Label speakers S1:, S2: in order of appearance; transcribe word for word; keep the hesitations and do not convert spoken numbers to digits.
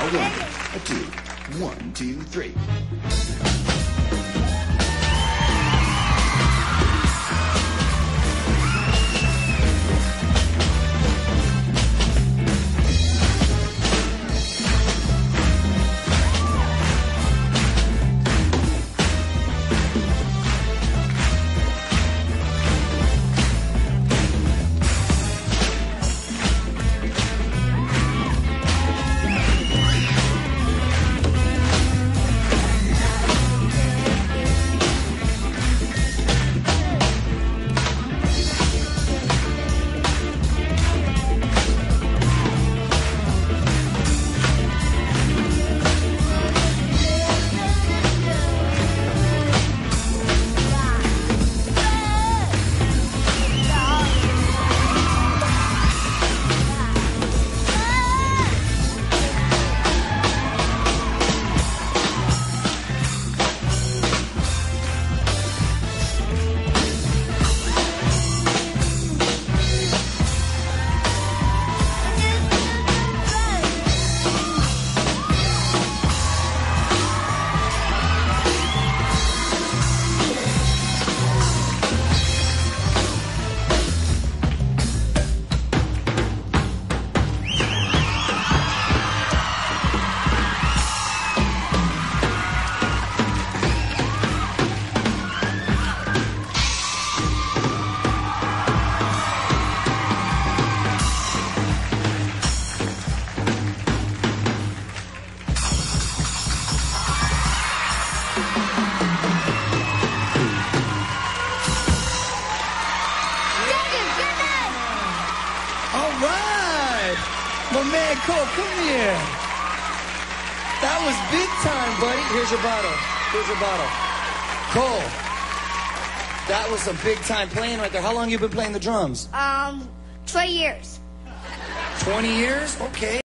S1: A one, a two, one, two, three.
S2: All right. My man Cole, come here. That was big time, buddy. Here's your bottle. Here's your bottle. Cole, that was some big time playing right there. How long you been playing the drums?
S3: Um, twenty years.
S2: twenty years? Okay.